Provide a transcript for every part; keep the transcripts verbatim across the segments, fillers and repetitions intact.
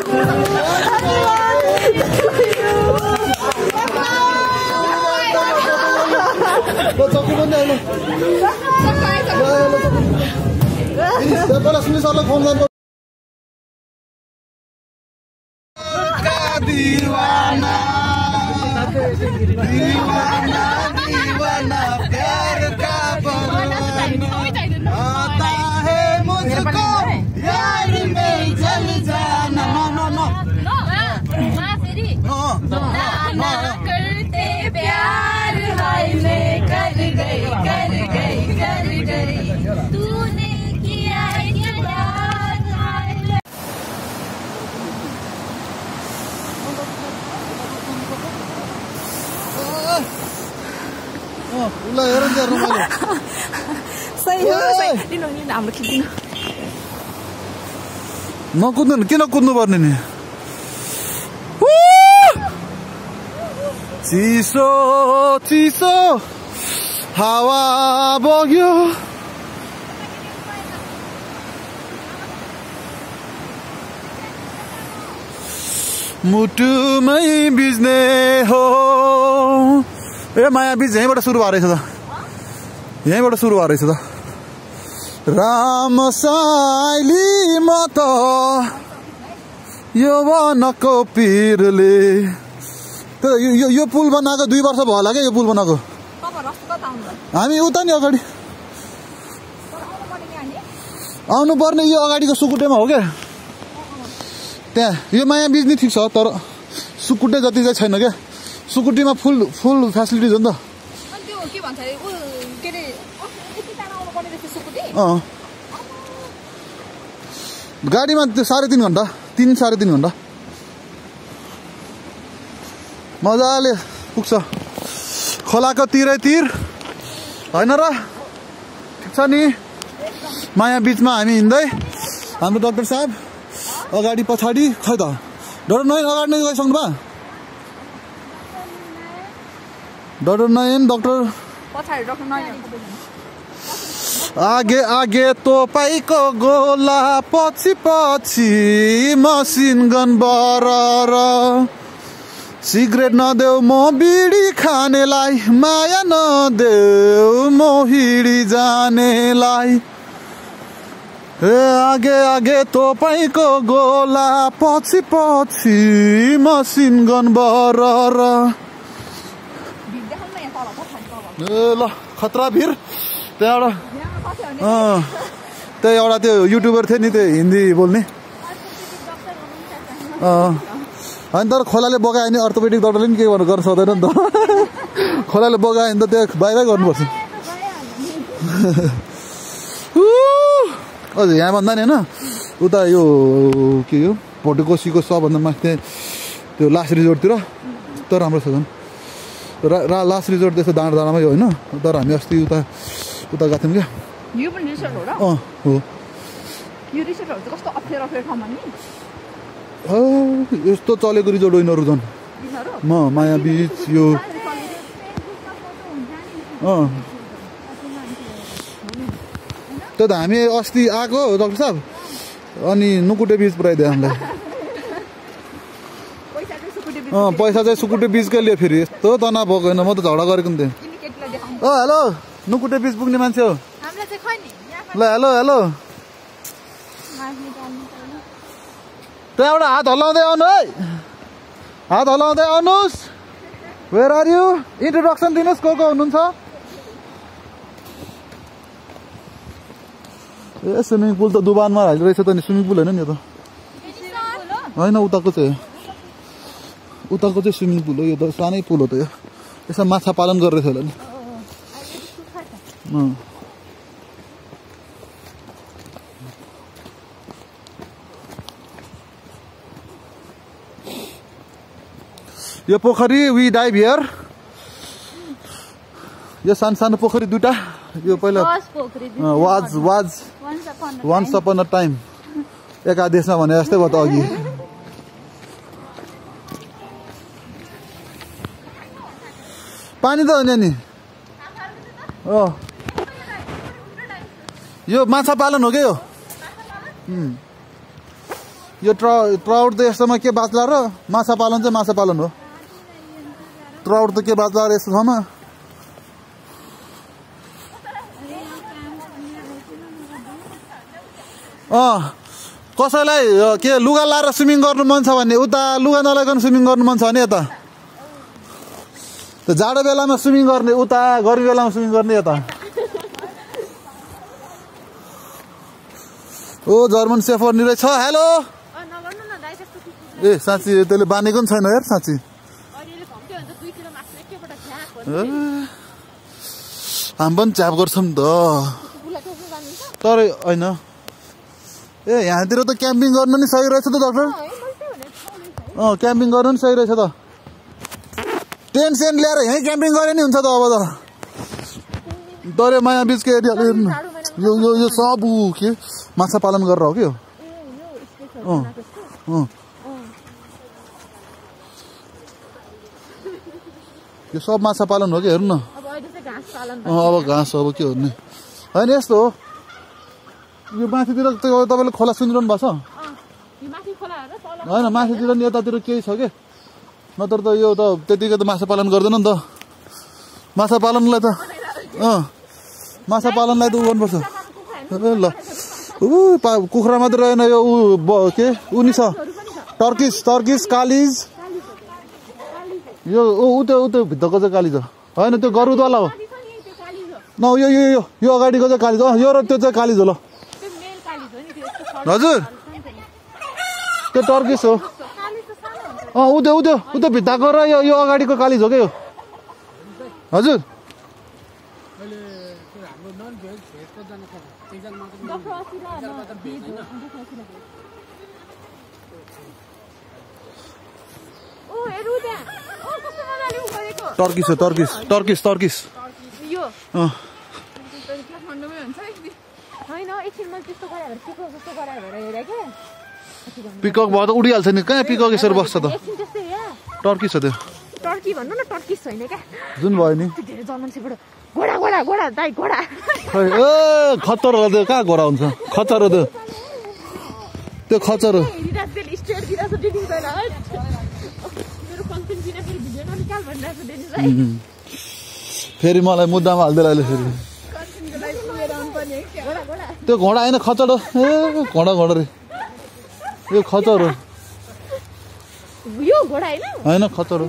दीवाना दीवाना दीवाना प्यार का परवाना आता है मुझको यार में जल जाना नो नो नो ना करते प्यार हाय मैं कर गई कर गई कर गई तूने किया उला हेर न हेर्नु मैले सही हो सही दिनु नि हाम्रो खिच्दिनु नकुद्नु नि किन कुद्नु पर्ने नि चिसो चिसो हावा बग्यो मुटुमै बिज्ने हो ए माया बीज यहीँबाट सुरु भएर रहेछ त यहीँबाट सुरु भएर रहेछ त राम साइली म त यो वनको पिरले त यो यो पुल बनाएको दुई वर्ष भयो होला क्या यो पुल बनाएको हामी उता नि अगाडि आउनु पर्ने यो अगाडिको सुकुटेमा हो क्या त्यहाँ यो माया बीज नि ठिक छ तर सुकुटे जति चाहिँ छैन क्या सुकुटीमा फुल फुल फेसिलिटिज हो नि त गाडीमा त्यो साढे तिन घन्टा तिन साढे तिन घन्टा मजाले पुग्छ खोलाको तिरै तिर होइन र ठिक छ नि माया बीचमा हामी हिँड्दै हाम्रो डाक्टर साहब अगाडि पछाडि खै त डर नयन अगाडि नै गइसक्नु भयो डक्टर नयन डक्टर पछाडि डक्टर नयन आगे आगे तोपाईको गोला पछि पछि मसिन गन बरर सिगरेट नदेऊ म बिडी खानेलाई माया नदेऊ म हिडी जानेलाई ए आगे आगे तोपाईको गोला पछि पछि मसिन गन बरर ए ल खतरा भिर त्यहाँबाट अँ त्यही एउटा त्यो युट्युबर थियो नि त्यो हिन्दी बोल्ने अँ होइन तर खोलाले बगायो भने अर्थोपेडिक डक्टरले पनि केही गर्न सक्दैन नि त खोलाले बगायो भने त त्यो बाहिरै गर्नुपर्छ हजुर यहाँ भन्दा नि होइन उता यो के हो भोटेकोसीको सबभन्दा माथि त्यो लास्ट रिजोर्टतिर तर राम्रो छ झन् रा लास्ट रिजोर्ट त्यस्तो डाँडा डाँडामै होइन तर हामी अस्ति उता उता गएको थियौँ क्या यो पनि रिसोर्ट हो र अँ हो यो रिसोर्टहरु चाहिँ कस्तो अप्ठ्यारो अप्ठ्यारो ठाउँमा नि यस्तो चलेको रिजोर्ट होइनहरू झन् म माया बीच यो अँ त्यो त हामी अस्ति आएको डाक्टर साहब अनि नुकुटे बीच पुऱ्याइदियो हामीलाई अँ पैसा चाहिँ सुकुटे बीचकै लियो फेरि यस्तो तनाव भएको होइन म त झगडा गरेको नि थिएँ ओ हेलो नुकुटे बीच पुग्ने मान्छे हो ल हेलो हेलो त्यहाँबाट हात हल्लाउँदै आउनु है हात हल्लाउँदै आउनुहोस् वेयर आर यु इन्ट्रोडक्सन दिनुहोस् को को हुनुहुन्छ ए स्विमिङ पुल त दुबानमा हालिरहेको रहेछ त नि स्विमिङ पुल होइन नि यो त होइन उताको चाहिँ उताको चाहिँ स्विमिङ पुल हो यो त सानै पुल हो त यो यसमा माछा पालन गरिरहेछ होला नि यो पोखरी वी डाइभ हियर यो सानो सानो पोखरी दुईटा यो पहिला was was once upon a time एका देशमा भने जस्तै भयो त अघि पानी त होइन नि हो यो माछा पालन हो क्या यो यो ट्राउट त यस्तोमा के बाँच्ला र माछा पालन चाहिँ माछा पालन हो ट्राउट त के बाँच्ला र यस्तो ठाउँमा अँ कसैलाई के लुगा लाएर स्विमिङ गर्नु मन छ भने उता लुगा नलाइकन स्विमिङ गर्नु मन छ भने यता जाडो बेलामा स्विमिङ गर्ने उता गर्मी बेलामा स्विमिङ गर्ने यता ओ जर्मन सेफर नि रहेछ हेलो ए साँच्ची त्यसले बानेको पनि छैन यार साँच्ची हामी पनि च्याप गर्छौँ नि त तर होइन ए यहाँतिर त क्याम्पिङ गर्नु नि सही रहेछ त डाक्टर अँ क्याम्पिङ गर्नु नि सही रहेछ त टेन्ट सेन्ट ल्याएर यहीँ क्याम्पिङ गरे नि हुन्छ त अब त तर माया बिचको एरियाले यो यो यो सब ऊ के माछा पालन गरेर हो कि यो अँ अँ यो सब माछा पालन हो कि हेर्नु न अँ अब घाँस अब के हो नि होइन यस्तो हो यो माथितिर तपाईँले खोला सुनिरहनु भएको छ होइन माथितिर नि यतातिर केही छ कि नत्र त यो त त्यतिकै त माछा पालन गर्दैन नि त माछा पालनलाई त अँ माछा पालनलाई त उ गर्नुपर्छ ल ऊ पा कुखुरा मात्रै रहेन यो ऊ के ऊ नि छ टर्किस टर्किस कालिज यो ऊ त्यो ऊ त्यो भित्रको चाहिँ कालिज हो होइन त्यो गरुडवाला हो न यो यो यो यो अगाडिको चाहिँ कालिज अँ यो र त्यो चाहिँ कालिज हो ल हजुर त्यो टर्किस हो अँ उद्यो उद्यो उद्यो भित्ताको र यो यो अगाडिको कालिज हो क्या यो हजुर टर्किस हो टर्किस टर्किस टर्किस अँ पिकक भयो त उडिहाल्छ नि कहाँ पिकक यसरी बस्छ त टर्की छ त्यो टर्की भन्नु न टर्की छैन क्या जुन भयो नि धेरै जर्मन सेफर्ड घोडा घोडा घोडा दाइ घोडा खै ए खच्चर हो त्यो कहाँ घोडा हुन्छ खच्चर हो त्यो त्यो खच्चर हो फेरि मलाई मुद्दामा हाल्दै अहिले फेरि त्यो घोडा होइन खच्चर हो ए घोडा घोडा रे यो खच्चर हो यो घोडा हैन हैन खच्चर हो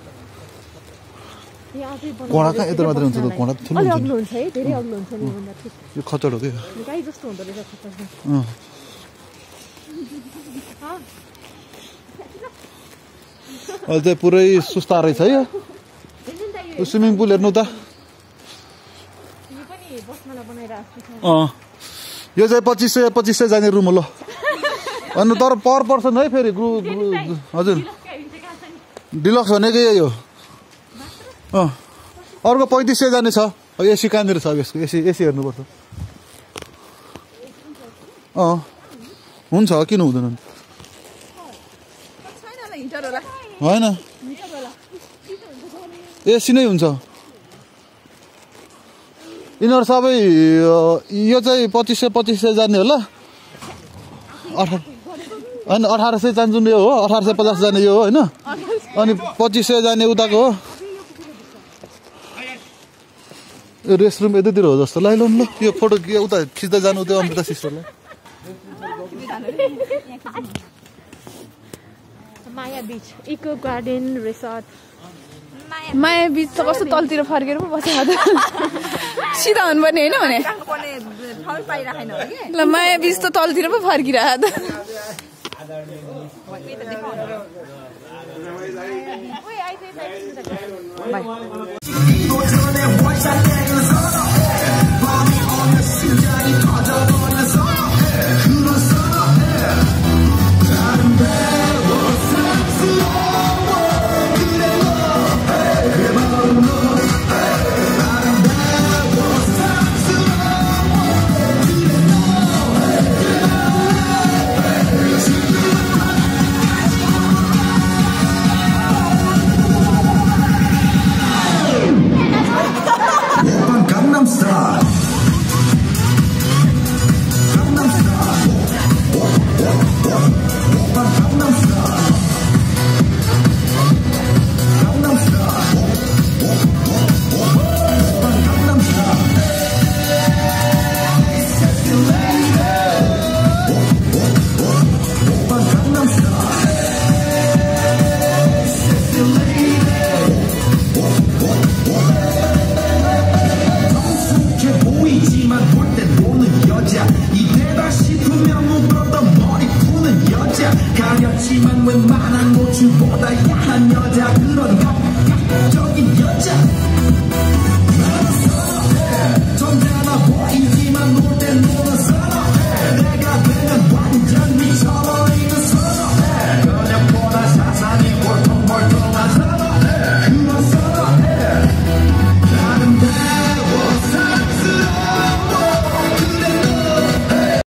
घोडा कहाँ यत्रो मात्रै हुन्छ त घोडा ठुलो हुन्छ अग्लो हुन्छ है धेरै अग्लो हुन्छ नि भन्दा ठिक यो खच्चर हो के गाई जस्तो हुँदो रहेछ खच्चर अँ अहिले चाहिँ पुरै सुस्ता रहेछ है यो स्विमिङ पुल हेर्नु त अँ यो चाहिँ पच्चिस सय पच्चिस सय जाने रुम हो ल अनि तर पर पर्सन है फेरि ग्रु हजुर डिलक्स भनेको यही हो अँ अर्को पैँतिस सय जाने छ एसी कहाँनिर छ यसको एसी एसी हेर्नुपर्छ अँ हुन्छ किन हुँदैन होइन एसी नै हुन्छ यिनीहरू सबै यो चाहिँ पच्चिस सय पच्चिस सय जाने होला अठार होइन अठार सय जान्छु यो हो अठार सय पचास जाने यो हो होइन अनि पच्चिस सय जाने उताको हो यो रेस्ट रुम यतैतिर हो जस्तो लाइलो ल यो फोटो के उता खिच्दै जानु त्यो अमृता सिस्टरलाई माया बीच इको गार्डन रिसोर्ट माया बीच त कस्तो तलतिर फर्केर पो बसेको त सिधा हुनुपर्ने होइन भने ल माया बीच त तलतिर पो फर्किरहेको Gangnam 하지만 웬만한 노출보다 야한 여자 그런 감각적인 여자 점잖아 보이지만 놀 땐 노는 선어해 내가 되면 완전 미쳐버리는 선어해 그냥보다 사상이 볼통볼통한 선어해 그런 선어해 아름다워 사랑스러워 그래 너해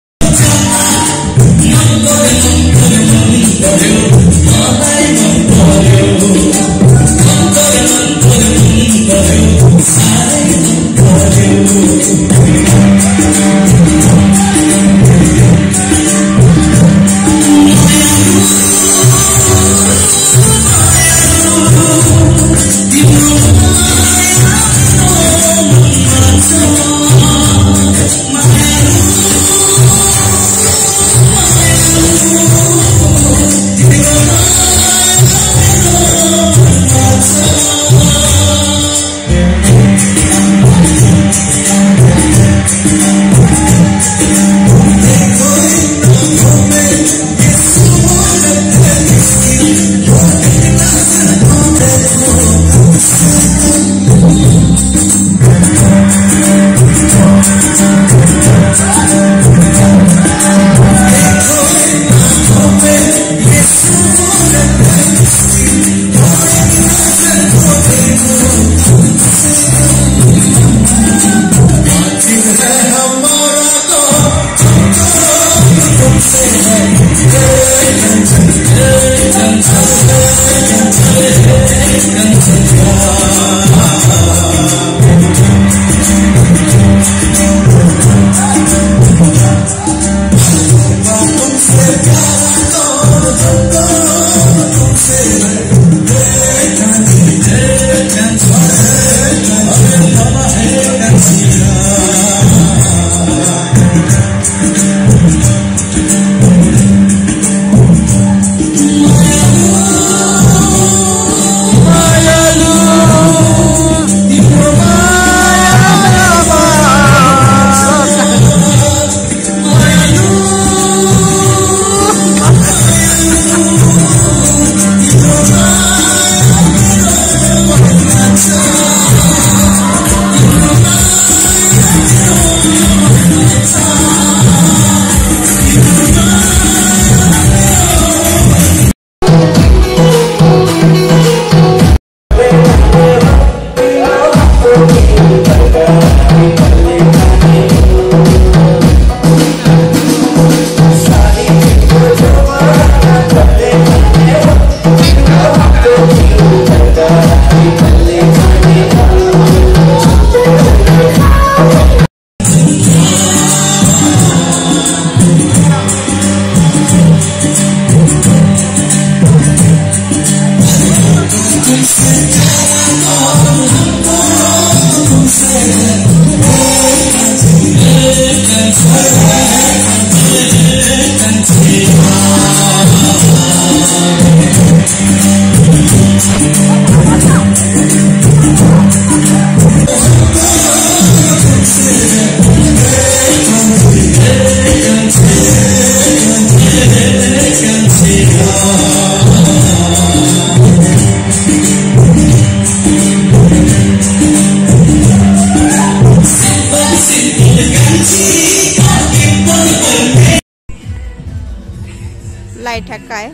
लाइट ठक्कायो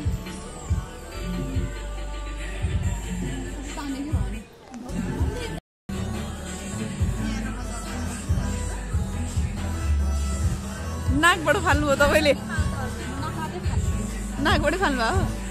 नाकबाट फाल्नु हो तपाईले नाकबाट फाल्नु भयो